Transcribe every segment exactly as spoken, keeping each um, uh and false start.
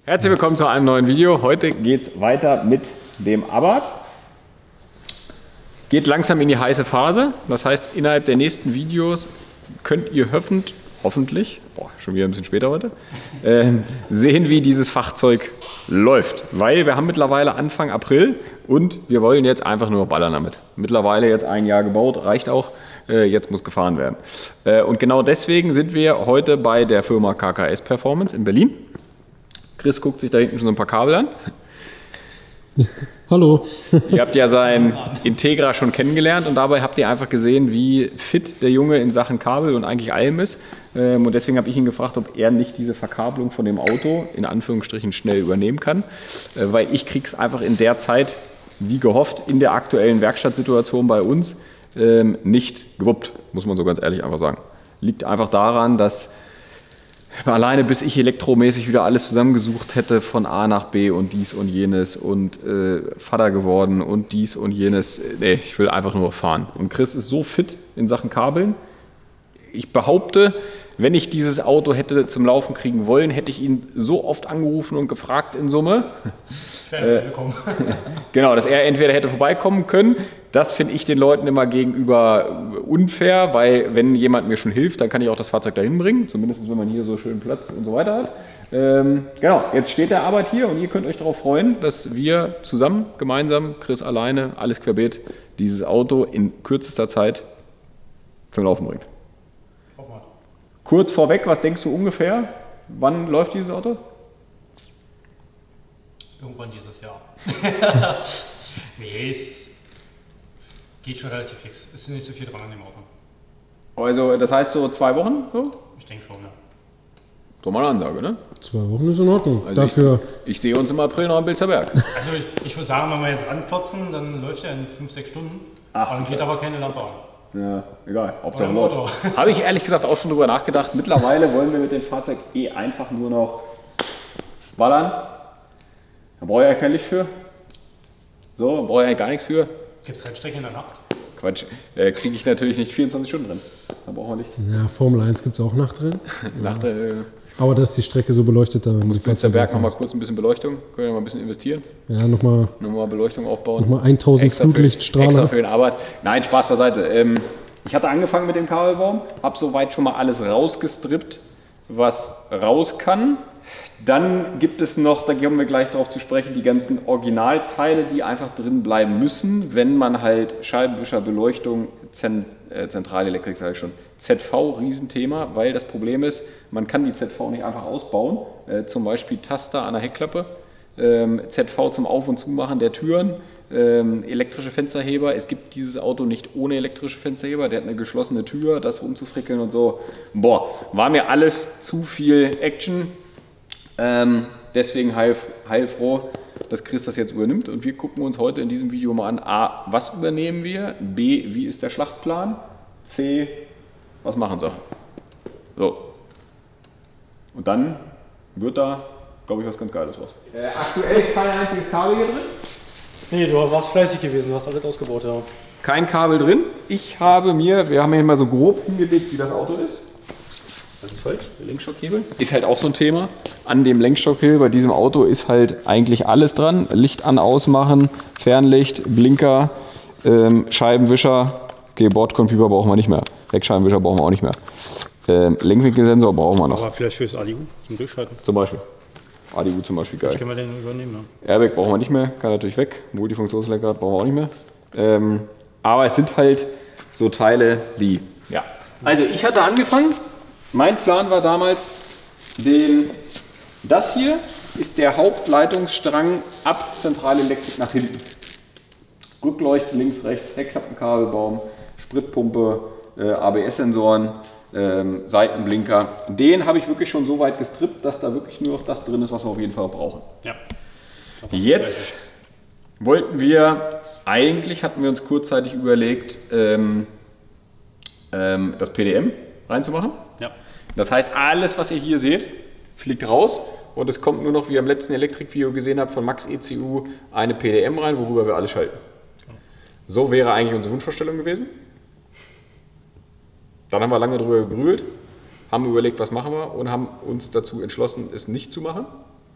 Herzlich willkommen zu einem neuen Video. Heute geht es weiter mit dem Abarth. Geht langsam in die heiße Phase. Das heißt, innerhalb der nächsten Videos könnt ihr hoffend, hoffentlich, boah, schon wieder ein bisschen später heute, äh, sehen, wie dieses Fahrzeug läuft. Weil wir haben mittlerweile Anfang April und wir wollen jetzt einfach nur ballern damit. Mittlerweile jetzt ein Jahr gebaut, reicht auch. Jetzt muss gefahren werden. Und genau deswegen sind wir heute bei der Firma K K S Performance in Berlin. Chris guckt sich da hinten schon so ein paar Kabel an. Hallo. Ihr habt ja seinen Integra schon kennengelernt und dabei habt ihr einfach gesehen, wie fit der Junge in Sachen Kabel und eigentlich allem ist. Und deswegen habe ich ihn gefragt, ob er nicht diese Verkabelung von dem Auto in Anführungsstrichen schnell übernehmen kann. Weil ich kriege es einfach in der Zeit, wie gehofft, in der aktuellen Werkstattsituation bei uns nicht gewuppt, muss man so ganz ehrlich einfach sagen. Liegt einfach daran, dass alleine bis ich elektromäßig wieder alles zusammengesucht hätte von A nach B und dies und jenes und äh, Vater geworden und dies und jenes. Nee, ich will einfach nur fahren. Und Chris ist so fit in Sachen Kabeln. Ich behaupte, wenn ich dieses Auto hätte zum Laufen kriegen wollen, hätte ich ihn so oft angerufen und gefragt in Summe. Äh, genau, dass er entweder hätte vorbeikommen können. Das finde ich den Leuten immer gegenüber unfair, weil wenn jemand mir schon hilft, dann kann ich auch das Fahrzeug dahin bringen, zumindest wenn man hier so schön Platz und so weiter hat. Ähm, genau, jetzt steht der Arbeit hier und ihr könnt euch darauf freuen, dass wir zusammen, gemeinsam, Chris alleine, alles querbeet, dieses Auto in kürzester Zeit zum Laufen bringt. Kurz vorweg, was denkst du ungefähr? Wann läuft dieses Auto? Irgendwann dieses Jahr. Nee, es geht schon relativ fix. Es ist nicht so viel dran an dem Auto. Also, das heißt so zwei Wochen? So? Ich denke schon, ja. So mal eine Ansage, ne? Zwei Wochen ist in Ordnung. Also Dafür ich, ich sehe uns im April noch am Bilzer Berg. Also, ich, ich würde sagen, wenn wir jetzt ranplotzen, dann läuft er in fünf, sechs Stunden. Ach, dann geht aber keine Lampe an. Ja, egal. Hauptsache Motor. Motor. Habe ich ehrlich gesagt auch schon drüber nachgedacht. Mittlerweile wollen wir mit dem Fahrzeug eh einfach nur noch ballern. Da brauche ich ja kein Licht für. So, da brauche ich ja gar nichts für. Gibt es Rennstrecken in der Nacht? Quatsch, äh, kriege ich natürlich nicht vierundzwanzig Stunden drin. Da brauchen wir Licht. ja, Formel eins gibt es auch Nacht drin. Nach der äh, Aber dass die Strecke so beleuchtet, da muss Bilzer Berg nochmal kurz ein bisschen Beleuchtung. Können wir mal ein bisschen investieren. Ja, nochmal Nochmal Beleuchtung aufbauen. noch mal tausend Extra für- Flutlichtstrahler. Extra für den Arbeit. Nein, Spaß beiseite. Ähm, ich hatte angefangen mit dem Kabelbaum, habe soweit schon mal alles rausgestrippt, was raus kann. Dann gibt es noch, da kommen wir gleich darauf zu sprechen, die ganzen Originalteile, die einfach drin bleiben müssen, wenn man halt Scheibenwischer, Beleuchtung, Zen, äh, Zentralelektrik, sage ich schon, Z V, Riesenthema, weil das Problem ist, man kann die Z V nicht einfach ausbauen, äh, zum Beispiel Taster an der Heckklappe, ähm, Z V zum Auf- und Zumachen der Türen, ähm, elektrische Fensterheber. Es gibt dieses Auto nicht ohne elektrische Fensterheber, der hat eine geschlossene Tür, das rumzufrickeln und so. Boah, war mir alles zu viel Action. Ähm, deswegen heil, heilfroh, dass Chris das jetzt übernimmt und wir gucken uns heute in diesem Video mal an, A, was übernehmen wir, B, wie ist der Schlachtplan, C, was machen sie. So. Und dann wird da, glaube ich, was ganz Geiles raus. Äh, aktuell kein einziges Kabel hier drin. Nee, du warst fleißig gewesen, du hast alles ausgebaut, ja. Kein Kabel drin. Ich habe mir, wir haben hier mal so grob hingelegt, wie das Auto ist. Das ist falsch, der Lenkstockhebel. Ist halt auch so ein Thema. An dem Lenkstockhebel bei diesem Auto ist halt eigentlich alles dran. Licht an, ausmachen, Fernlicht, Blinker, ähm, Scheibenwischer. Okay, Bordcomputer brauchen wir nicht mehr. Heckscheibenwischer brauchen wir auch nicht mehr. Ähm, Lenkwinkelsensor brauchen wir noch. Aber vielleicht fürs A D U zum Durchschalten. Zum Beispiel. A D U zum Beispiel, geil. Ich kann wir den übernehmen, ja. Airbag brauchen wir nicht mehr, kann natürlich weg. Multifunktionslenkrad brauchen wir auch nicht mehr. Ähm, aber es sind halt so Teile wie, ja. Also ich hatte angefangen, mein Plan war damals, den, das hier ist der Hauptleitungsstrang ab Zentralelektrik nach hinten. Rückleuchten links, rechts, Heckklappenkabelbaum, Spritpumpe, äh, A B S-Sensoren, ähm, Seitenblinker. Den habe ich wirklich schon so weit gestrippt, dass da wirklich nur noch das drin ist, was wir auf jeden Fall brauchen. Ja. Jetzt wollten wir, eigentlich hatten wir uns kurzzeitig überlegt, ähm, ähm, das P D M reinzumachen. Ja. Das heißt, alles, was ihr hier seht, fliegt raus und es kommt nur noch, wie ihr im letzten Elektrik-Video gesehen habt, von Max E C U eine P D M rein, worüber wir alles schalten. So wäre eigentlich unsere Wunschvorstellung gewesen. Dann haben wir lange drüber gegrübelt, haben überlegt, was machen wir und haben uns dazu entschlossen, es nicht zu machen.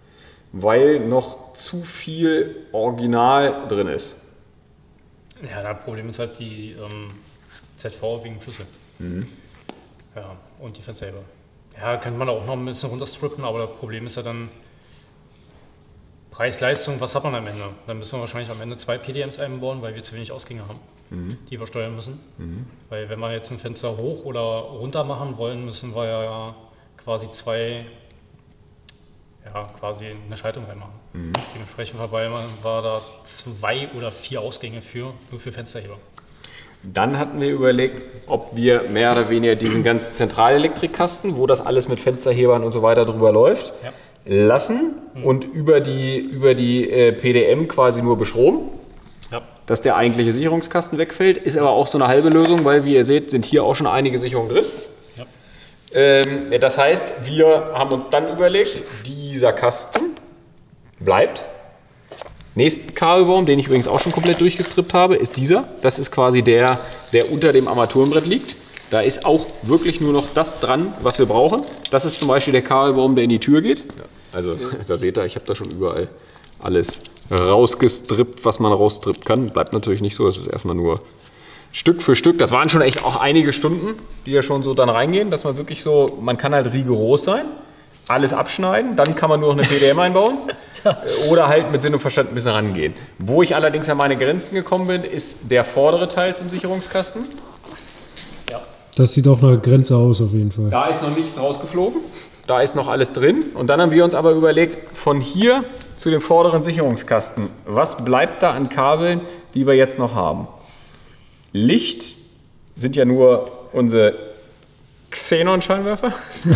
weil noch zu viel Original drin ist. Ja, das Problem ist halt die ähm, Z V wegen Schlüssel. Mhm. Ja, und die Fensterheber. Ja, könnte man auch noch ein bisschen runterstrippen, aber das Problem ist ja dann Preis-Leistung, was hat man am Ende? Dann müssen wir wahrscheinlich am Ende zwei P D Ms einbauen, weil wir zu wenig Ausgänge haben, mhm. die wir steuern müssen. Mhm. Weil wenn wir jetzt ein Fenster hoch oder runter machen wollen, müssen wir ja quasi zwei, ja quasi eine Schaltung reinmachen. Mhm. Dementsprechend war, war da zwei oder vier Ausgänge für, nur für Fensterheber. Dann hatten wir überlegt, ob wir mehr oder weniger diesen ganzen Zentralelektrikkasten, wo das alles mit Fensterhebern und so weiter drüber läuft, ja. lassen mhm. und über die, über die äh, P D M quasi nur bestromen, ja. dass der eigentliche Sicherungskasten wegfällt. Ist aber auch so eine halbe Lösung, weil wie ihr seht, sind hier auch schon einige Sicherungen drin. Ja. Ähm, das heißt, wir haben uns dann überlegt, dieser Kasten bleibt. Nächsten Kabelbaum, den ich übrigens auch schon komplett durchgestrippt habe, ist dieser. Das ist quasi der, der unter dem Armaturenbrett liegt. Da ist auch wirklich nur noch das dran, was wir brauchen. Das ist zum Beispiel der Kabelbaum, der in die Tür geht. Ja, also da seht ihr, ich habe da schon überall alles rausgestrippt, was man rausstrippt kann. Bleibt natürlich nicht so, das ist erstmal nur Stück für Stück. Das waren schon echt auch einige Stunden, die ja schon so dann reingehen, dass man wirklich so, man kann halt rigoros sein. Alles abschneiden, dann kann man nur noch eine P D M einbauen oder halt mit Sinn und Verstand ein bisschen rangehen. Wo ich allerdings an meine Grenzen gekommen bin, ist der vordere Teil zum Sicherungskasten. Ja. Das sieht auch nach Grenze aus auf jeden Fall. Da ist noch nichts rausgeflogen, da ist noch alles drin. Und dann haben wir uns aber überlegt, von hier zu dem vorderen Sicherungskasten, was bleibt da an Kabeln, die wir jetzt noch haben? Licht sind ja nur unsere Xenon-Scheinwerfer.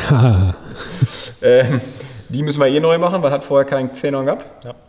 ähm, die müssen wir eh neu machen, weil hat vorher keinen Xenon gehabt. Ja.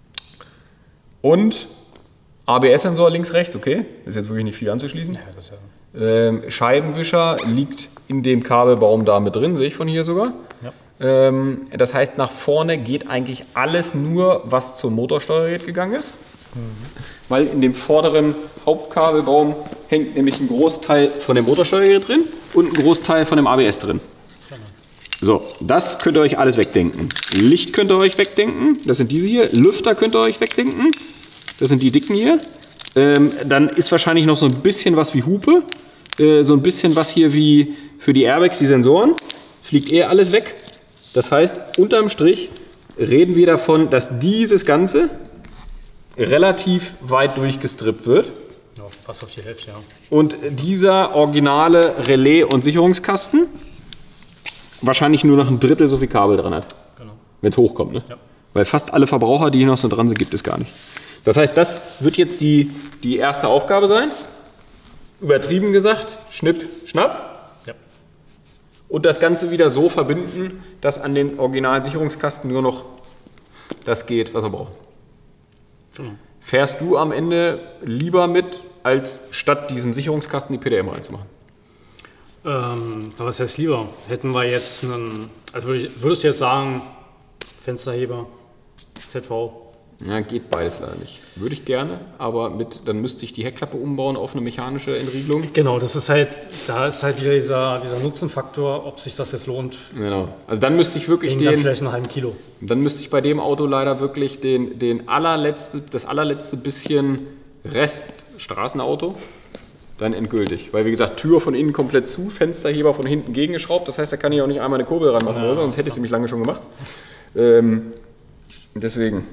Und A B S-Sensor links, rechts, okay. Das ist jetzt wirklich nicht viel anzuschließen. Ja, das ja. ähm, Scheibenwischer liegt in dem Kabelbaum da mit drin, sehe ich von hier sogar. Ja. Ähm, das heißt, nach vorne geht eigentlich alles nur, was zum Motorsteuergerät gegangen ist. Mhm. Weil in dem vorderen Hauptkabelbaum hängt nämlich ein Großteil von dem Motorsteuergerät drin und ein Großteil von dem A B S drin. So, das könnt ihr euch alles wegdenken. Licht könnt ihr euch wegdenken, das sind diese hier. Lüfter könnt ihr euch wegdenken, das sind die dicken hier. Ähm, dann ist wahrscheinlich noch so ein bisschen was wie Hupe, äh, so ein bisschen was hier wie für die Airbags, die Sensoren. Fliegt eh alles weg. Das heißt, unterm Strich reden wir davon, dass dieses Ganze relativ weit durchgestrippt wird. Ja, fast auf die Hälfte, ja. Und dieser originale Relais- und Sicherungskasten wahrscheinlich nur noch ein Drittel so viel Kabel dran hat. Genau. Wenn es hochkommt, ne? Ja. Weil fast alle Verbraucher, die hier noch so dran sind, gibt es gar nicht. Das heißt, das wird jetzt die, die erste Aufgabe sein. Übertrieben gesagt, Schnipp, Schnapp. Ja. Und das Ganze wieder so verbinden, dass an den originalen Sicherungskasten nur noch das geht, was er braucht. Genau. Fährst du am Ende lieber mit, als statt diesem Sicherungskasten die P D M reinzumachen? Ähm, was heißt lieber? Hätten wir jetzt einen, also würd ich, würdest du jetzt sagen, Fensterheber, Z V? Ja, geht beides leider nicht. Würde ich gerne, aber mit, dann müsste ich die Heckklappe umbauen auf eine mechanische Entriegelung. Genau, das ist halt, da ist halt wieder dieser, dieser Nutzenfaktor, ob sich das jetzt lohnt. Genau, also dann müsste ich wirklich den, dann vielleicht einen halben Kilo. Dann müsste ich bei dem Auto leider wirklich den, den allerletzte, das allerletzte bisschen Rest Straßenauto dann endgültig. Weil wie gesagt, Tür von innen komplett zu, Fensterheber von hinten gegengeschraubt, das heißt, da kann ich auch nicht einmal eine Kurbel ranmachen ja, oder so, sonst hätte ich sie nämlich lange schon gemacht. Ähm, deswegen.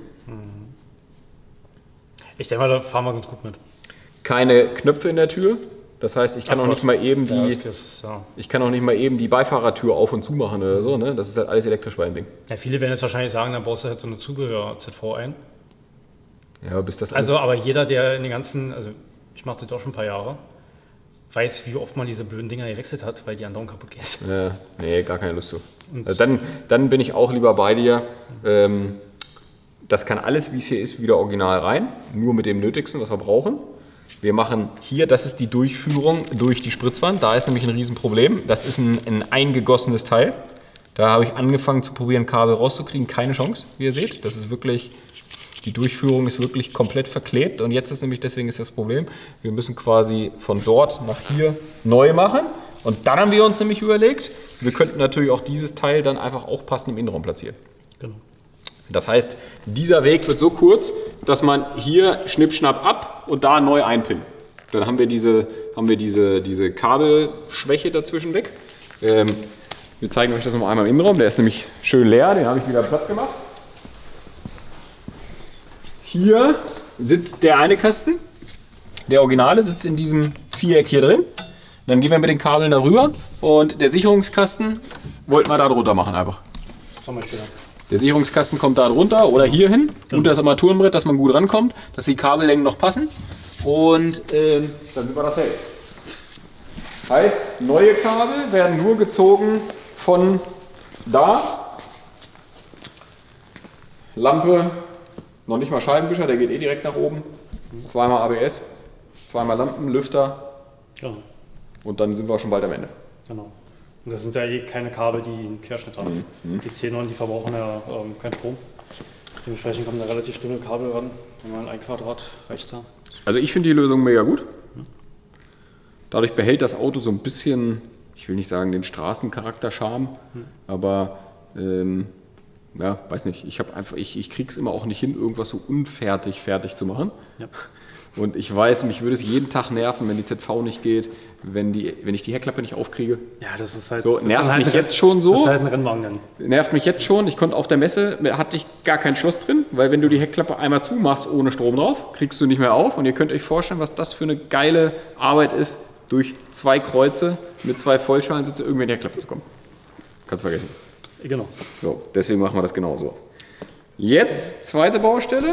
Ich denke mal, da fahren wir ganz gut mit. Keine Knöpfe in der Tür. Das heißt, ich kann Ach, auch nicht mal eben die, ja, ist, ja. ich kann auch nicht mal eben die Beifahrertür auf und zu machen oder so. Ne? Das ist halt alles elektrisch bei dem Ding. Ja, viele werden jetzt wahrscheinlich sagen, dann baust du halt so eine Zubehör-Z V ein. Ja, bis das also, aber jeder, der in den ganzen, also ich mache das auch schon ein paar Jahre, weiß, wie oft man diese blöden Dinger gewechselt hat, weil die andauernd kaputt gehen. Ja, nee, gar keine Lust zu. Also dann, dann bin ich auch lieber bei dir. Ähm, das kann alles, wie es hier ist, wieder original rein. Nur mit dem Nötigsten, was wir brauchen. Wir machen hier, das ist die Durchführung durch die Spritzwand. Da ist nämlich ein Riesenproblem. Das ist ein, ein eingegossenes Teil. Da habe ich angefangen zu probieren, Kabel rauszukriegen. Keine Chance, wie ihr seht. Das ist wirklich, die Durchführung ist wirklich komplett verklebt. Und jetzt ist nämlich, deswegen ist das Problem, wir müssen quasi von dort nach hier neu machen. Und dann haben wir uns nämlich überlegt, wir könnten natürlich auch dieses Teil dann einfach auch passend im Innenraum platzieren. Genau. Das heißt, dieser Weg wird so kurz, dass man hier schnipp-schnapp ab und da neu einpinnen. Dann haben wir diese, haben wir diese, diese Kabelschwäche dazwischen weg. Ähm, wir zeigen euch das noch einmal im Innenraum. Der ist nämlich schön leer, den habe ich wieder platt gemacht. Hier sitzt der eine Kasten. Der Originale sitzt in diesem Viereck hier drin. Dann gehen wir mit den Kabeln darüber und der Sicherungskasten wollten wir da drunter machen einfach. Zum Beispiel. Der Sicherungskasten kommt da drunter oder hier hin, unter das Armaturenbrett, dass man gut rankommt, dass die Kabellängen noch passen und ähm, dann sind wir das safe. Heißt, neue Kabel werden nur gezogen von da. Lampe, noch nicht mal Scheibenwischer, der geht eh direkt nach oben. Zweimal A B S, zweimal Lampen, Lüfter Genau. und dann sind wir schon bald am Ende. Genau. Und das sind ja eh keine Kabel, die einen Querschnitt haben. Mhm. Die Xenon, die verbrauchen ja ähm, keinen Strom. Dementsprechend kommen da relativ dünne Kabel ran. Wenn man ein Quadrat reicht da. Also ich finde die Lösung mega gut. Dadurch behält das Auto so ein bisschen, ich will nicht sagen den Straßencharakter Charme, mhm. aber ähm, ja, weiß nicht, ich habe einfach, ich, ich krieg's immer auch nicht hin, irgendwas so unfertig fertig zu machen. Ja. Und ich weiß, mich würde es jeden Tag nerven, wenn die Z V nicht geht, wenn, die, wenn ich die Heckklappe nicht aufkriege. Ja, das ist halt. So, das nervt ist halt mich ein, jetzt schon so. Das ist halt ein Rennwagen dann. Nervt mich jetzt schon. Ich konnte auf der Messe, hatte ich gar kein Schloss drin, weil wenn du die Heckklappe einmal zumachst ohne Strom drauf, kriegst du nicht mehr auf. Und ihr könnt euch vorstellen, was das für eine geile Arbeit ist, durch zwei Kreuze mit zwei Vollschalensitze irgendwie in die Heckklappe zu kommen. Kannst du vergessen. Genau. So, deswegen machen wir das genauso. Jetzt zweite Baustelle.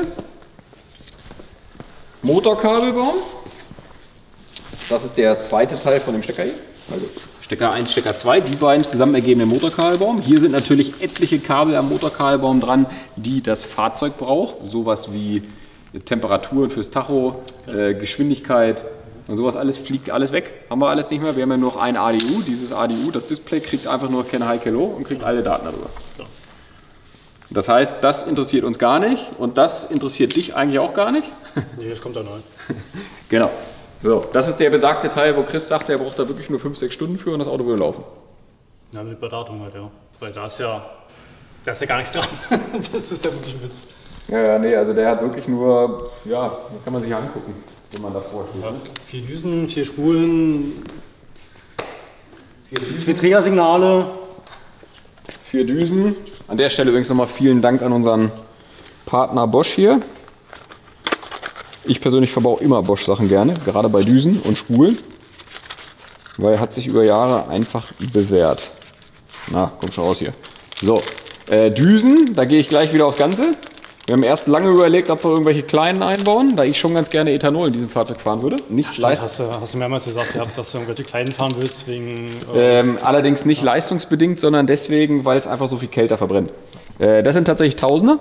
Motorkabelbaum. Das ist der zweite Teil von dem Stecker hier. Also Stecker eins, Stecker zwei, die beiden zusammen ergeben den Motorkabelbaum. Hier sind natürlich etliche Kabel am Motorkabelbaum dran, die das Fahrzeug braucht. Sowas wie Temperaturen fürs Tacho, äh, Geschwindigkeit und sowas alles fliegt alles weg. Haben wir alles nicht mehr. Wir haben ja nur noch ein A D U. Dieses A D U, das Display kriegt einfach nur Can High Hello und kriegt alle Daten darüber. Das heißt, das interessiert uns gar nicht und das interessiert dich eigentlich auch gar nicht. Nee, das kommt da neu. Genau. So, das ist der besagte Teil, wo Chris sagt, er braucht da wirklich nur fünf, sechs Stunden für und das Auto würde laufen. Ja, mit Beratung halt, ja. Weil da ist ja, da ist ja gar nichts dran. Das ist ja wirklich ein Witz. Ja, ja, nee, also der hat wirklich nur, ja, kann man sich angucken, wenn man da vorsteht. Ja, vier Düsen, vier Spulen, zwei Trägersignale. Vier Düsen. An der Stelle übrigens nochmal vielen Dank an unseren Partner Bosch hier. Ich persönlich verbaue immer Bosch-Sachen gerne, gerade bei Düsen und Spulen, weil er hat sich über Jahre einfach bewährt. Na, komm schon raus hier. So, äh, Düsen, da gehe ich gleich wieder aufs Ganze. Wir haben erst lange überlegt, ob wir irgendwelche kleinen einbauen, da ich schon ganz gerne Ethanol in diesem Fahrzeug fahren würde. Nicht ja, hast, du, hast du mehrmals gesagt, dass du irgendwelche kleinen fahren willst, wegen... Äh, ähm, allerdings nicht ja. leistungsbedingt, sondern deswegen, weil es einfach so viel kälter verbrennt. Äh, das sind tatsächlich Tausender.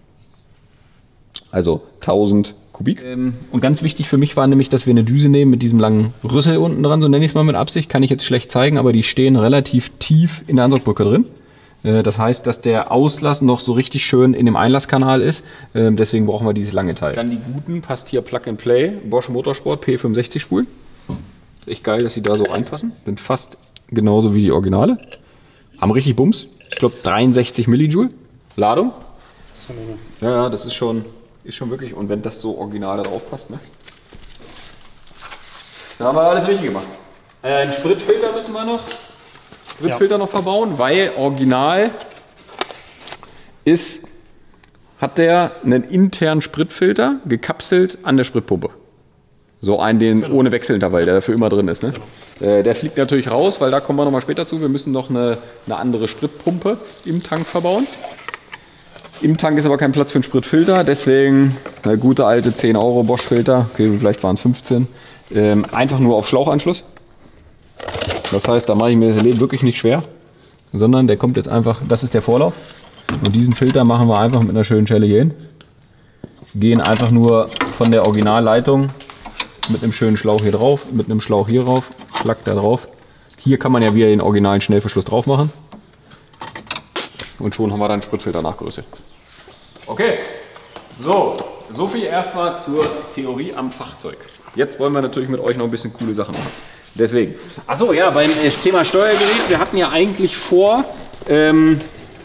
Also tausend Kubik. Ähm, und ganz wichtig für mich war nämlich, dass wir eine Düse nehmen mit diesem langen Rüssel unten dran, so nenne ich es mal mit Absicht, kann ich jetzt schlecht zeigen, aber die stehen relativ tief in der Ansaugbrücke drin. Äh, das heißt, dass der Auslass noch so richtig schön in dem Einlasskanal ist, äh, deswegen brauchen wir dieses lange Teil. Dann die guten, passt hier Plug and Play, Bosch Motorsport P fünfundsechzig Spulen. Echt geil, dass sie da so reinpassen, sind fast genauso wie die Originale. Haben richtig Bums, ich glaube dreiundsechzig Millijoule Ladung. Ja, ja, das ist schon... Ist schon wirklich, und wenn das so original da drauf passt, ne? Da haben wir alles richtig gemacht. Äh, einen Spritfilter müssen wir noch, Spritfilter ja. noch verbauen, weil original ist, hat der einen internen Spritfilter gekapselt an der Spritpumpe. So einen, den genau. ohne Wechselintervall, der dafür immer drin ist. Ne? Genau. Äh, der fliegt natürlich raus, weil da kommen wir nochmal später zu. Wir müssen noch eine, eine andere Spritpumpe im Tank verbauen. Im Tank ist aber kein Platz für einen Spritfilter, deswegen eine gute alte zehn Euro Bosch Filter, okay, vielleicht waren es fünfzehn, ähm, einfach nur auf Schlauchanschluss. Das heißt, da mache ich mir das Leben wirklich nicht schwer, sondern der kommt jetzt einfach, das ist der Vorlauf. Und diesen Filter machen wir einfach mit einer schönen Schelle hier hin. Gehen einfach nur von der Originalleitung mit einem schönen Schlauch hier drauf, mit einem Schlauch hier drauf, schlackt da drauf. Hier kann man ja wieder den originalen Schnellverschluss drauf machen. Und schon haben wir dann einen Spritfilter nachgerüstet. Okay, so, so viel erstmal zur Theorie am Fahrzeug. Jetzt wollen wir natürlich mit euch noch ein bisschen coole Sachen machen. Deswegen. Achso, ja, beim Thema Steuergerät, wir hatten ja eigentlich vor, ähm,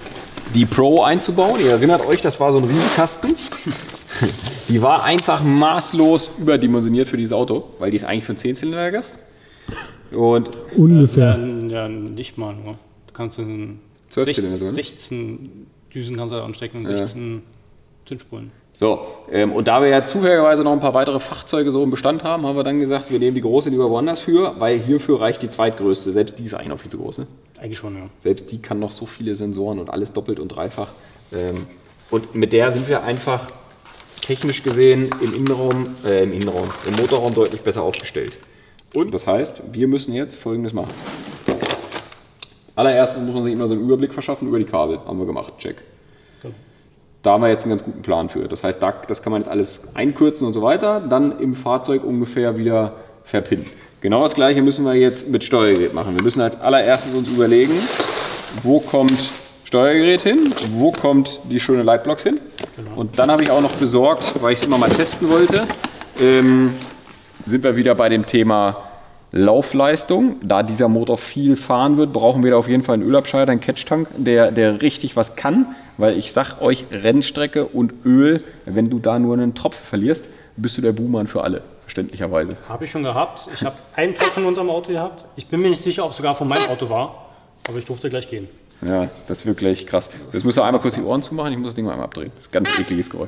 die Pro einzubauen. Ihr erinnert euch, das war so ein Riesenkasten. Die war einfach maßlos überdimensioniert für dieses Auto, weil die ist eigentlich für einen Zehnzylinder gedacht. Und ungefähr. Ja, ja, nicht mal nur. Du kannst in zwölf Zylinder, sechzehn Düsen kannst du anstecken und ja. sechzehn Zündspulen. So, ähm, und da wir ja zufälligerweise noch ein paar weitere Fahrzeuge so im Bestand haben, haben wir dann gesagt, wir nehmen die große lieber woanders für, weil hierfür reicht die zweitgrößte. Selbst die ist eigentlich noch viel zu groß, ne? Eigentlich schon, ja. Selbst die kann noch so viele Sensoren und alles doppelt und dreifach. Ähm, und mit der sind wir einfach technisch gesehen im Innenraum, äh, im Innenraum, im Motorraum deutlich besser aufgestellt. Und das heißt, wir müssen jetzt Folgendes machen. Allererstes muss man sich immer so einen Überblick verschaffen über die Kabel. Haben wir gemacht, check. Da haben wir jetzt einen ganz guten Plan für. Das heißt, das kann man jetzt alles einkürzen und so weiter, dann im Fahrzeug ungefähr wieder verpinnen. Genau das gleiche müssen wir jetzt mit Steuergerät machen. Wir müssen als allererstes uns überlegen, wo kommt Steuergerät hin, wo kommt die schöne Lightblocks hin. Genau. Und dann habe ich auch noch besorgt, weil ich es immer mal testen wollte, ähm, sind wir wieder bei dem Thema Laufleistung. Da dieser Motor viel fahren wird, brauchen wir da auf jeden Fall einen Ölabscheider, einen Catch-Tank, der, der richtig was kann. Weil ich sag euch, Rennstrecke und Öl, wenn du da nur einen Tropfen verlierst, bist du der Buhmann für alle, verständlicherweise. Habe ich schon gehabt. Ich habe einen Tropfen unterm Auto gehabt. Ich bin mir nicht sicher, ob es sogar von meinem Auto war, aber ich durfte gleich gehen. Ja, das ist wirklich krass. Jetzt müsst ihr einmal kurz die Ohren zumachen, ich muss das Ding mal einmal abdrehen. Das ist ein ganz ekliges Geräusch.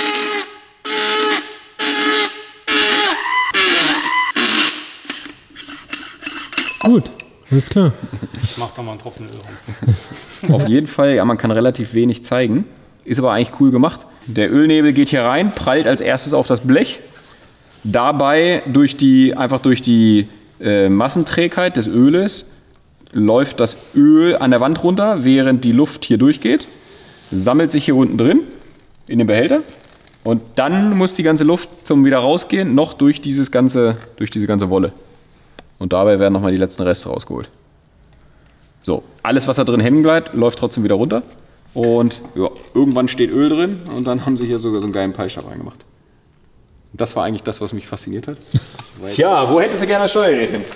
Gut, alles klar. Ich mach da mal einen Tropfen Öl rein. Auf jeden Fall, ja, man kann relativ wenig zeigen. Ist aber eigentlich cool gemacht. Der Ölnebel geht hier rein, prallt als erstes auf das Blech. Dabei durch die, einfach durch die äh, Massenträgheit des Öles läuft das Öl an der Wand runter, während die Luft hier durchgeht. Sammelt sich hier unten drin in den Behälter. Und dann muss die ganze Luft zum wieder rausgehen noch durch, dieses ganze, durch diese ganze Wolle. Und dabei werden nochmal die letzten Reste rausgeholt. So, alles was da drin hängen bleibt, läuft trotzdem wieder runter. Und ja, irgendwann steht Öl drin und dann haben sie hier sogar so einen geilen Peilstab reingemacht. Und das war eigentlich das, was mich fasziniert hat. Ja, wo hättest du gerne das Steuergerät hin?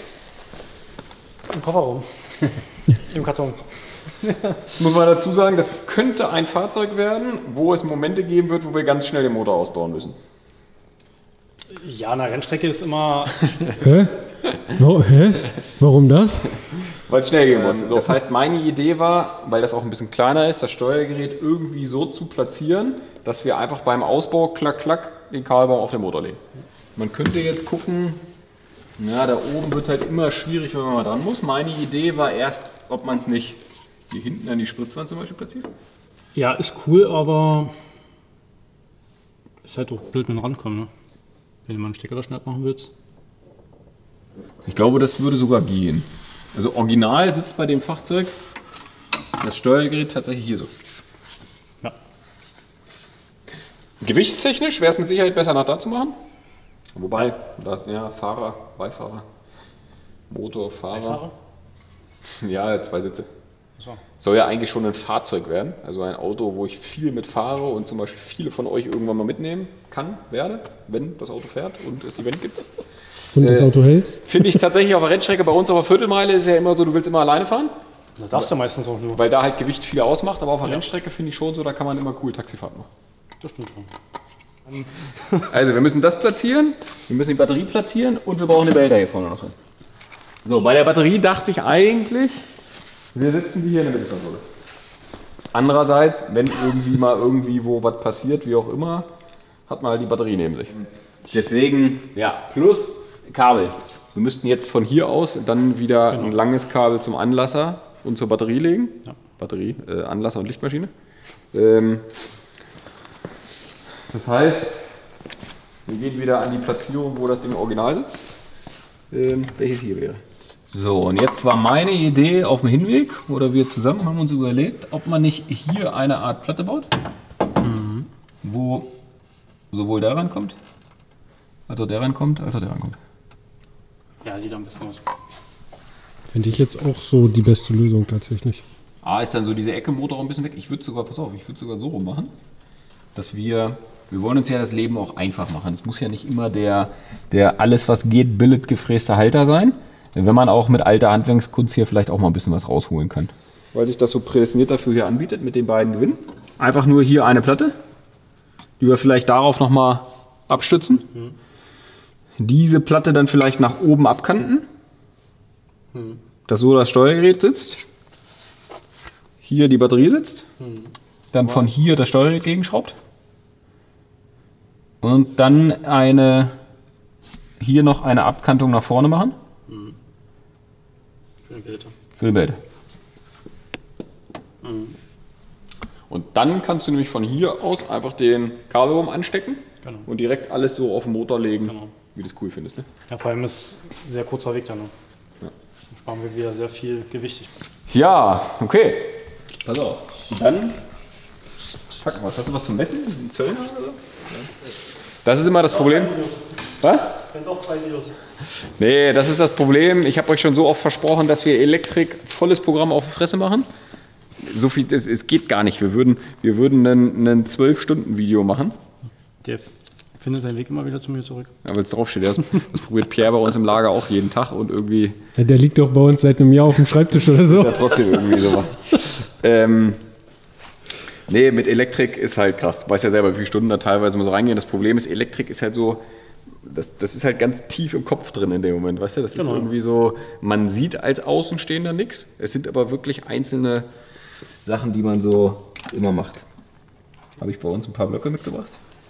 Im Kofferraum. Im Karton. Muss man dazu sagen, das könnte ein Fahrzeug werden, wo es Momente geben wird, wo wir ganz schnell den Motor ausbauen müssen. Ja, eine Rennstrecke ist immer... Hä? Oh, hä? Warum das? Weil es schnell gehen muss. Ähm, das heißt, meine Idee war, weil das auch ein bisschen kleiner ist, das Steuergerät irgendwie so zu platzieren, dass wir einfach beim Ausbau klack, klack den Kabelbaum auf den Motor legen. Man könnte jetzt gucken, na, da oben wird halt immer schwierig, wenn man mal dran muss. Meine Idee war erst, ob man es nicht hier hinten an die Spritzwand zum Beispiel platziert. Ja, ist cool, aber ist halt auch blöd mit rankommen, ne? Wenn du mal einen Stecker da schnell machen willst. Ich glaube, das würde sogar gehen. Also original sitzt bei dem Fahrzeug das Steuergerät tatsächlich hier so. Ja. Gewichtstechnisch wäre es mit Sicherheit besser nach da zu machen. Wobei, das ja Fahrer, Beifahrer, Motor, Fahrer. Beifahrer? Ja, zwei Sitze. So. Soll ja eigentlich schon ein Fahrzeug werden. Also ein Auto, wo ich viel mit fahre und zum Beispiel viele von euch irgendwann mal mitnehmen kann, werde, wenn das Auto fährt und es Event gibt. Und das Auto hält? Finde ich tatsächlich auf der Rennstrecke, bei uns auf der Viertelmeile ist es ja immer so, du willst immer alleine fahren. Da darfst du meistens auch nur. Weil da halt Gewicht viel ausmacht, aber auf der ja. Rennstrecke finde ich schon so, da kann man immer cool Taxifahrt machen. Das stimmt schon. Also wir müssen das platzieren, wir müssen die Batterie platzieren und wir brauchen eine Behälter hier vorne noch drin. So, bei der Batterie dachte ich eigentlich, wir sitzen die hier in der Mittelkonsole. Andererseits, wenn irgendwie mal irgendwie wo was passiert, wie auch immer, hat man halt die Batterie neben sich. Deswegen, ja, plus Kabel. Wir müssten jetzt von hier aus dann wieder genau. ein langes Kabel zum Anlasser und zur Batterie legen. Ja. Batterie, äh, Anlasser und Lichtmaschine. Ähm, das heißt, wir gehen wieder an die Platzierung, wo das Ding original sitzt. Ähm, welches hier wäre. So, und jetzt war meine Idee auf dem Hinweg, oder wir zusammen haben uns überlegt, ob man nicht hier eine Art Platte baut, mhm. wo sowohl der rankommt, als auch der rankommt, als auch der rankommt. Ja, sieht am besten aus. Finde ich jetzt auch so die beste Lösung tatsächlich. A ist dann so diese Ecke im Motorraum ein bisschen weg. Ich würde sogar, pass auf, ich würde sogar so rum machen, dass wir, wir wollen uns ja das Leben auch einfach machen. Es muss ja nicht immer der, der alles was geht, billig gefräste Halter sein. Wenn man auch mit alter Handwerkskunst hier vielleicht auch mal ein bisschen was rausholen kann. weil sich das so prädestiniert dafür hier anbietet mit den beiden Gewinnen. Einfach nur hier eine Platte, die wir vielleicht darauf nochmal abstützen. Mhm. Diese Platte dann vielleicht nach oben abkanten, mhm. dass so das Steuergerät sitzt. Hier die Batterie sitzt. Mhm. Dann von hier das Steuergerät gegenschraubt. Und dann eine, hier noch eine Abkantung nach vorne machen. Mhm. Für die Behälter. Für die Behälter. Mhm. Und dann kannst du nämlich von hier aus einfach den Kabelbaum anstecken, genau. und direkt alles so auf den Motor legen, genau. wie du es cool findest. Ne? Ja, vor allem ist ein sehr kurzer Weg dann. Ne? Ja. Dann sparen wir wieder sehr viel Gewicht. Ja, okay. Pass auf. Und dann, pack mal, hast du was zum Messen? Ein Zöllner oder so? Ja. Das ist immer das Problem. Was? Ich auch zwei Videos. Nee, das ist das Problem. Ich habe euch schon so oft versprochen, dass wir Elektrik volles Programm auf die Fresse machen. So viel, es, es geht gar nicht. Wir würden, wir würden ein zwölf Stunden Video machen. Der findet seinen Weg immer wieder zu mir zurück. Ja, weil es draufsteht. Das, das probiert Pierre bei uns im Lager auch jeden Tag und irgendwie. Ja, der liegt doch bei uns seit einem Jahr auf dem Schreibtisch oder so. Ist ja trotzdem irgendwie so. ähm, nee, mit Elektrik ist halt krass. Du weißt ja selber, wie viele Stunden da teilweise mal so reingehen. Das Problem ist, Elektrik ist halt so. Das, das ist halt ganz tief im Kopf drin in dem Moment, weißt du? Das genau. ist irgendwie so. Man sieht als Außenstehender nichts. Es sind aber wirklich einzelne Sachen, die man so immer macht. Habe ich bei uns ein paar Blöcke mitgebracht.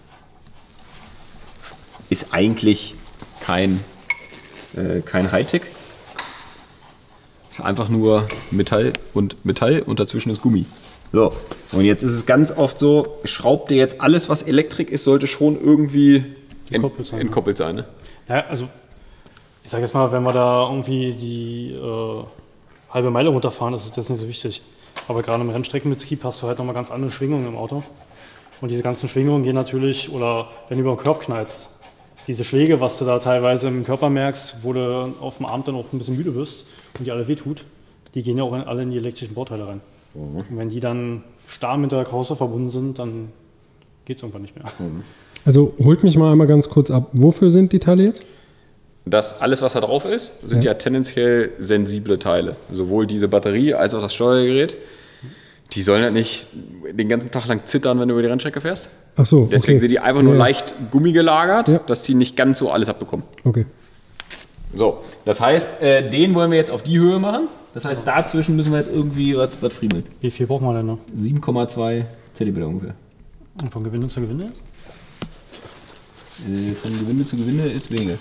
Ist eigentlich kein, äh, kein Hightech. Ist einfach nur Metall und Metall und dazwischen ist Gummi. So, und jetzt ist es ganz oft so, schraubt ihr jetzt alles, was Elektrik ist, sollte schon irgendwie entkoppelt sein. Entkoppelt sein, ne? Ja, also ich sage jetzt mal, wenn wir da irgendwie die äh, halbe Meile runterfahren, ist das nicht so wichtig. Aber gerade im Rennstreckenbetrieb hast du halt nochmal ganz andere Schwingungen im Auto. Und diese ganzen Schwingungen gehen natürlich, oder wenn du über den Körper knallst, diese Schläge, was du da teilweise im Körper merkst, wo du auf dem Abend dann auch ein bisschen müde wirst und die alle wehtut, die gehen ja auch in, alle in die elektrischen Bauteile rein. Mhm. Und wenn die dann starr mit der Karosse verbunden sind, dann geht es irgendwann nicht mehr. Mhm. Also holt mich mal einmal ganz kurz ab, wofür sind die Teile jetzt? Das alles, was da drauf ist, sind ja, ja tendenziell sensible Teile. Sowohl diese Batterie als auch das Steuergerät. Die sollen halt nicht den ganzen Tag lang zittern, wenn du über die Rennstrecke fährst. Ach so, Deswegen okay. sind die einfach ja, nur ja. leicht gummigelagert, ja. dass sie nicht ganz so alles abbekommen. Okay. So, das heißt, äh, den wollen wir jetzt auf die Höhe machen. Das heißt, dazwischen müssen wir jetzt irgendwie was, was friemeln. Wie viel brauchen wir denn noch? sieben Komma zwei Zentimeter ungefähr. Und von Gewinde zu Gewinde ist? Äh, von Gewinde zu Gewinde ist weniger.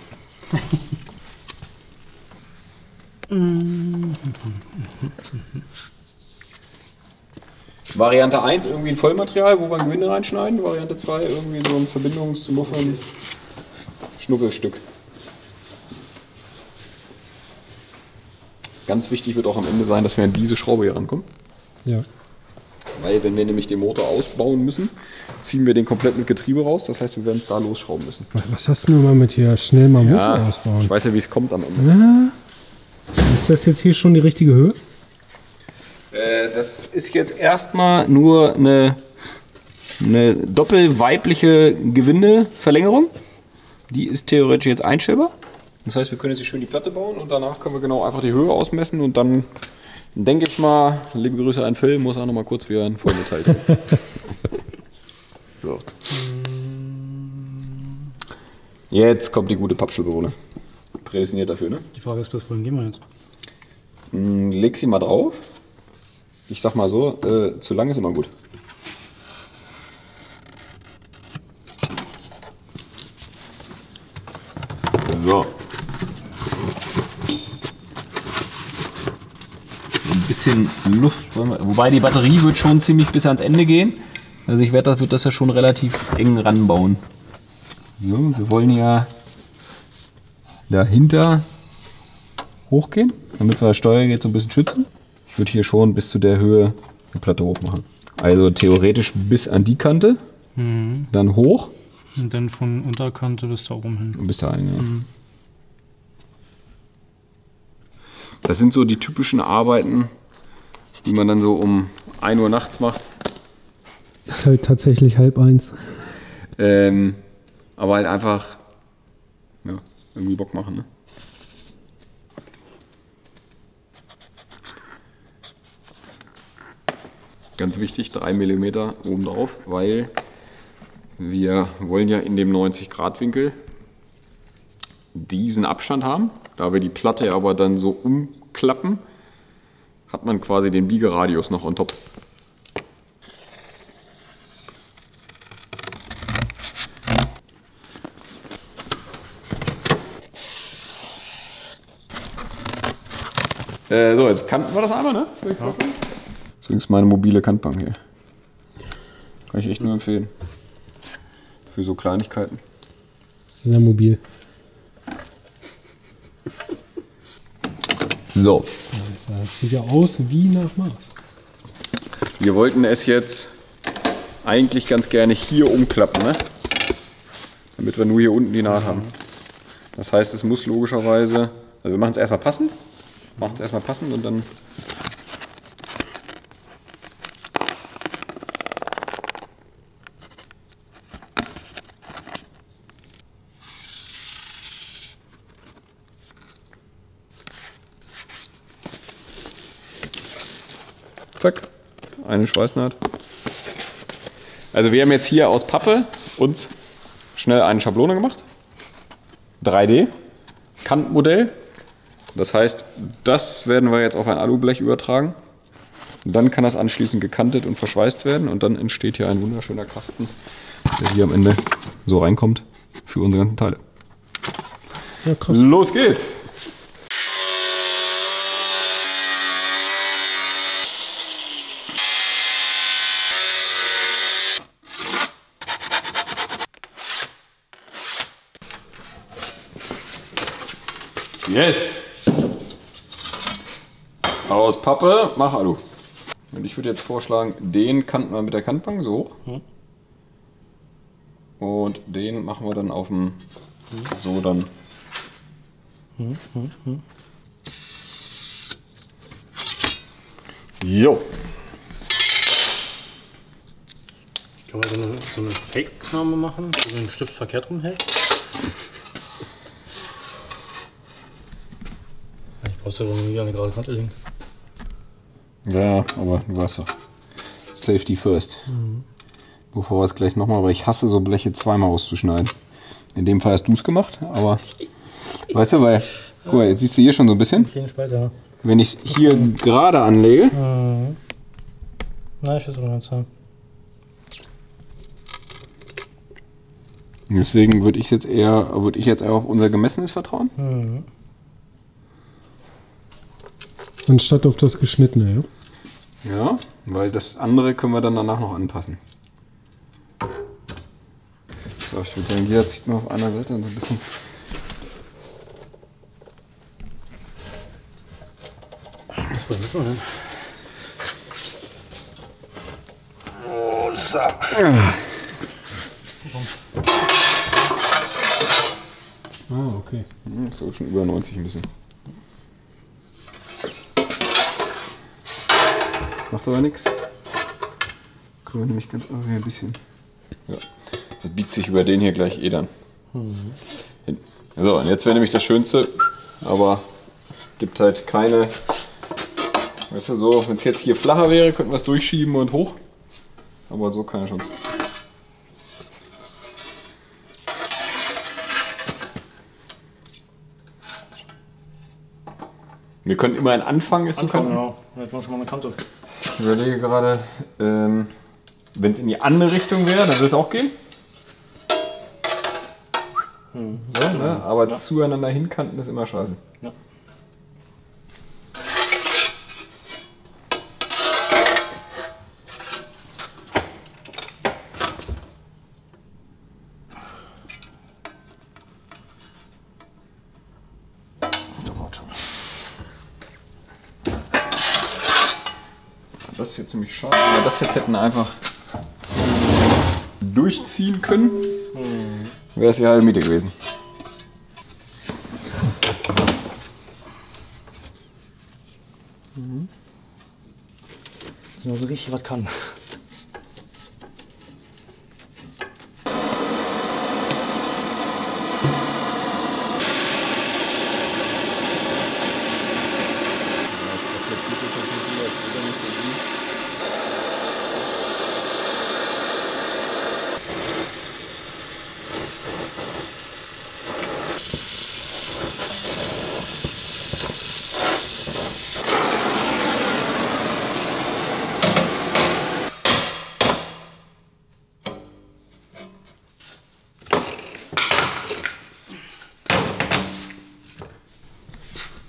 Variante eins irgendwie ein Vollmaterial, wo wir Gewinde reinschneiden. Variante zwei irgendwie so ein Verbindungsmuffern Schnuppelstück. Ganz wichtig wird auch am Ende sein, dass wir an diese Schraube hier rankommen. Ja. Weil wenn wir nämlich den Motor ausbauen müssen, ziehen wir den komplett mit Getriebe raus. Das heißt, wir werden da losschrauben müssen. Was hast du nur mal mit hier schnell mal Motor ja, ausbauen? Ich weiß ja, wie es kommt am Ende. Ja. Ist das jetzt hier schon die richtige Höhe? Äh, das ist jetzt erstmal nur eine, eine doppelweibliche Gewindeverlängerung. Die ist theoretisch jetzt einstellbar. Das heißt, wir können jetzt hier schön die Platte bauen und danach können wir genau einfach die Höhe ausmessen und dann denke ich mal, liebe Grüße an Phil, muss auch noch mal kurz wieder ein Vollmetall tun. So. Jetzt kommt die gute Pappschulbewohner. Prädestiniert dafür, ne? Die Frage ist, bis wohin gehen wir jetzt? Leg sie mal drauf. Ich sag mal so, äh, zu lang ist immer gut. So. Ein bisschen Luft, wobei die Batterie wird schon ziemlich bis ans Ende gehen. Also ich werde das, wird das ja schon relativ eng ranbauen. So, wir wollen ja dahinter hochgehen, damit wir das Steuergerät so ein bisschen schützen. Ich würde hier schon bis zu der Höhe die Platte hoch machen. Also theoretisch bis an die Kante, mhm. dann hoch. Und dann von Unterkante bis da oben hin. Und bis dahin, ja. Mhm. Das sind so die typischen Arbeiten, die man dann so um ein Uhr nachts macht. Ist halt tatsächlich halb eins. Ähm, aber halt einfach ja, irgendwie Bock machen, ne? Ganz wichtig, drei Millimeter oben drauf, weil wir wollen ja in dem neunzig Grad Winkel diesen Abstand haben. Da wir die Platte aber dann so umklappen, hat man quasi den Biegeradius noch on top. Äh, so, jetzt kannten wir das einmal, ne? Ja. Das ist übrigens meine mobile Kantbank hier. Kann ich echt nur empfehlen. Für so Kleinigkeiten. Sehr mobil. So. Das sieht ja aus wie nach Mars. Wir wollten es jetzt eigentlich ganz gerne hier umklappen, ne? Damit wir nur hier unten die Naht haben. Das heißt, es muss logischerweise, also wir machen es erstmal passend. Machen es erstmal passend und dann. Zack, eine Schweißnaht. Also wir haben jetzt hier aus Pappe uns schnell eine Schablone gemacht. drei D, Kantenmodell. Das heißt, das werden wir jetzt auf ein Alublech übertragen. Und dann kann das anschließend gekantet und verschweißt werden und dann entsteht hier ein wunderschöner Kasten, der hier am Ende so reinkommt für unsere ganzen Teile. Ja, krass. Los geht's! Yes! Aus Pappe, mach Alu. Und ich würde jetzt vorschlagen, den kanten wir mit der Kantbank so hoch. Hm. Und den machen wir dann auf dem, hm. so dann. Hm, hm, hm. Jo! Können wir so eine, so eine Fake-Nahme machen, wo du den Stift verkehrt rumhältst? Ich brauchst ja irgendwie eine gerade Kante liegen. Ja, aber du weißt doch. Safety first. Mhm. Bevor wir es gleich nochmal, aber ich hasse so Bleche zweimal auszuschneiden. In dem Fall hast du es gemacht, aber weißt du, weil, guck mal, jetzt siehst du hier schon so ein bisschen. Später. Wenn ich es hier gerade anlege. Mhm. Nein, ich will es auch nicht haben. Deswegen würde ich jetzt eher, würde ich jetzt eher auf unser Gemessenes vertrauen. Mhm. Anstatt auf das Geschnittene, ja? Ja, weil das andere können wir dann danach noch anpassen. So, ich würde sagen, jeder zieht mal auf einer Seite und so ein bisschen. Was wollen wir denn? Oh, so. Ah, okay. So schon über neunzig ein bisschen. Macht aber nichts. Können wir nämlich ganz irgendwie ein bisschen. Ja. Das biegt sich über den hier gleich eh dann. Mhm. Hin. So, und jetzt wäre nämlich das Schönste, aber gibt halt keine. Weißt du, so, wenn es jetzt hier flacher wäre, könnten wir es durchschieben und hoch. Aber so keine Chance. Wir können immer einen Anfang ist Anfang, genau. Da hätten wir schon mal eine Kante. Ich überlege gerade, ähm, wenn es in die andere Richtung wäre, dann würde es auch gehen. Hm. So, ne? Aber ja. Zueinander hinkanten ist immer scheiße. Ja. Das ist jetzt ziemlich schade, aber das jetzt hätten wir einfach durchziehen können, hm. wäre es die halbe Miete gewesen. Mhm. Dass man so richtig was kann.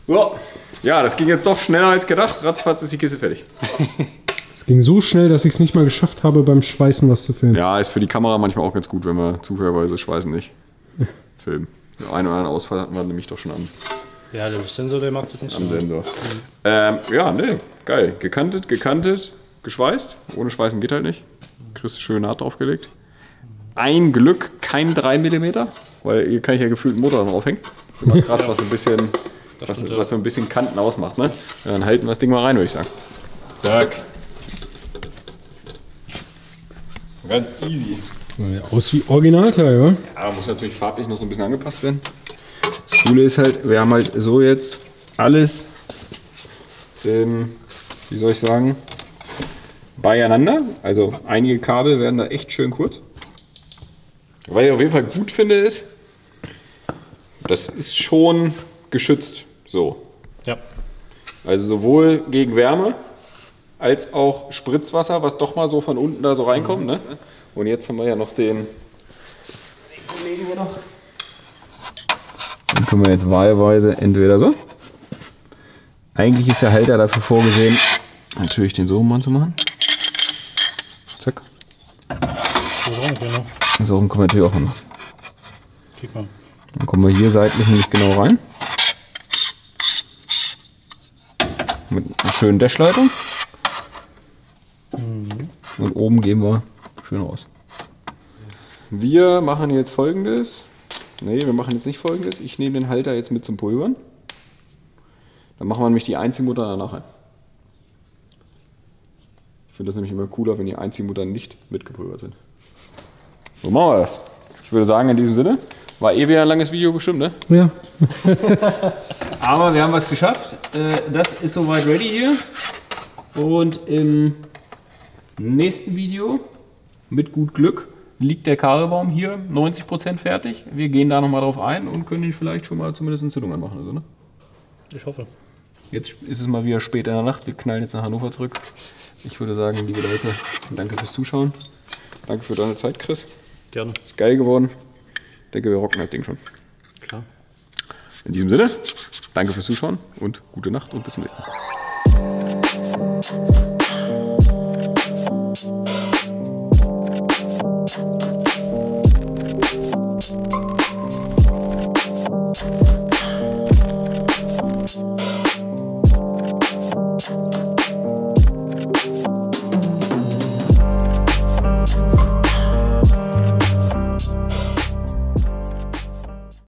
Ja. Ja, das ging jetzt doch schneller als gedacht. Ratzfatz ist die Kiste fertig. Es ging so schnell, dass ich es nicht mal geschafft habe, beim Schweißen was zu filmen. Ja, ist für die Kamera manchmal auch ganz gut, wenn wir zufälligerweise schweißen nicht filmen. Den einen oder anderen Ausfall hatten wir nämlich doch schon am, Ja, der Sensor, der macht das nicht am so. Sensor. Mhm. Ähm, ja, ne, geil. Gekantet, gekantet, geschweißt. Ohne Schweißen geht halt nicht. Kriegst du schön hart draufgelegt. Ein Glück, kein drei Millimeter, weil hier kann ich ja gefühlt einen Motor draufhängen. Das ist immer krass, ja. was so ein bisschen, was, stimmt, was so ein bisschen Kanten ausmacht. Ne? Ja, dann halten wir das Ding mal rein, würde ich sagen. Zack. Ganz easy. Aus wie Originalteil, oder? Ja, muss natürlich farblich noch so ein bisschen angepasst werden. Das Coole ist halt, wir haben halt so jetzt alles, ähm, wie soll ich sagen, beieinander. Also einige Kabel werden da echt schön kurz. Was ich auf jeden Fall gut finde ist, das ist schon geschützt. So. Ja. Also sowohl gegen Wärme als auch Spritzwasser, was doch mal so von unten da so reinkommt. Mhm. Ne? Und jetzt haben wir ja noch den, den Kollegen hier noch. Den können wir jetzt wahlweise entweder so. Eigentlich ist der Halter dafür vorgesehen, natürlich den so rum anzumachen. Zack. So rum können wir natürlich auch machen. Dann kommen wir hier seitlich nämlich genau rein. Mit einer schönen Dashleitung. Mhm. Und oben gehen wir schön raus. Wir machen jetzt Folgendes. Ne, wir machen jetzt nicht Folgendes. Ich nehme den Halter jetzt mit zum Pulvern. Dann machen wir nämlich die Einziehmutter danach ein. Ich finde das nämlich immer cooler, wenn die Einziehmutter nicht mitgepulvert sind. So machen wir das. Ich würde sagen, in diesem Sinne, war eh wieder ein langes Video bestimmt, ne? Ja. Aber wir haben was geschafft. Das ist soweit ready hier. Und im nächsten Video, mit gut Glück, liegt der Kabelbaum hier neunzig Prozent fertig. Wir gehen da nochmal drauf ein und können ihn vielleicht schon mal zumindest Entzündung anmachen. Also, ne? Ich hoffe. Jetzt ist es mal wieder spät in der Nacht. Wir knallen jetzt nach Hannover zurück. Ich würde sagen, liebe Leute, danke fürs Zuschauen. Danke für deine Zeit, Chris. Gerne. Ist geil geworden. Ich denke, wir rocken das Ding schon. Klar. In diesem Sinne, danke fürs Zuschauen und gute Nacht und bis zum nächsten Mal.